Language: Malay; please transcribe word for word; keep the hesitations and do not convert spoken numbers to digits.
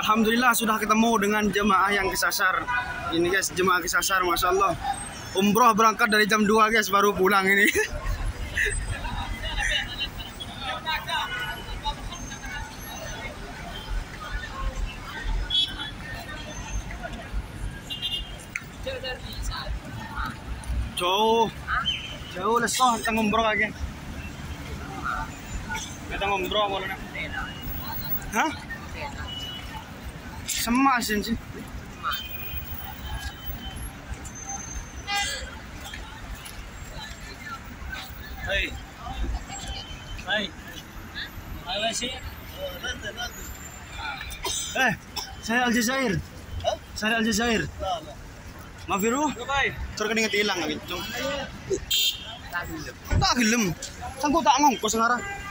Alhamdulillah sudah ketemu dengan jemaah yang kesasar. Ini guys, jemaah kesasar, masya Allah. Umroh berangkat dari jam dua guys, baru pulang ini. Jauh, jauh lesoh kita ngumroh lagi. Kita ngumroh mau nak? Hah? Sama asin sih. Hai, hai, hai sih. Eh, saya Aljazair. Saya Aljazair. Mafiru? Cor keninget hilang lagi, cung. Tak gelem. Sangko tak ngongkos ngarah.